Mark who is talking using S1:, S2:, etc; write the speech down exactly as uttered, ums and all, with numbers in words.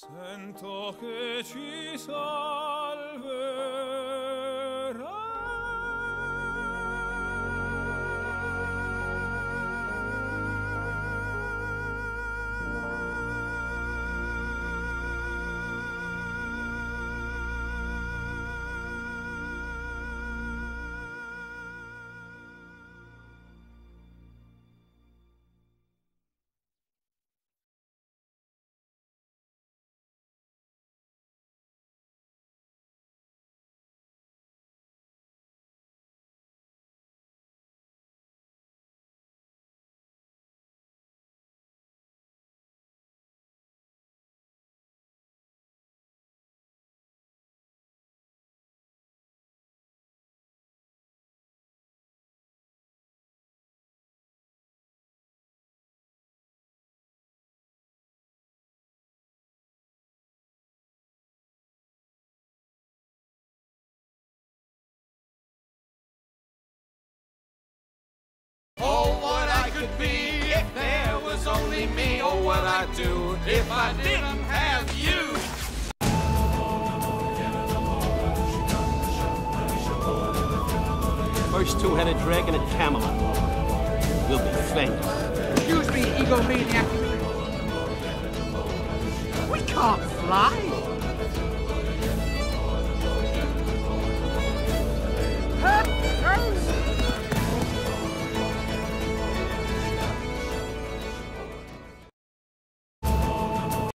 S1: Sento che ci salverà.
S2: Oh, what I could be if there was only me. Oh, what I'd do if I didn't have you.
S3: First two-headed dragon at Camelot. We'll be famous.
S4: Excuse me, egomaniac. We can't fly.